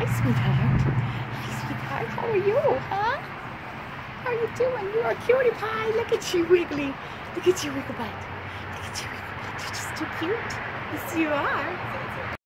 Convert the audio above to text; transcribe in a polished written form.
Hi, sweetheart. Hi, sweetheart. How are you, huh? How are you doing? You're a cutie pie. Look at you, Wiggly. Look at you, Wiggle Butt. Look at you, Wiggle Butt. You're just too cute. Yes, you are.